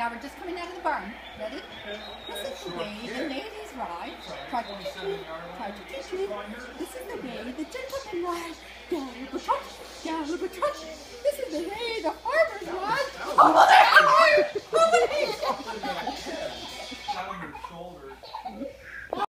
now we're just coming out of the barn. Ready? This is the way the ladies ride. Try to teach me. Try to teach me. This is the way the gentlemen ride. Gallop-a-trot, gallop-a-trot. This is the way the farmers ride.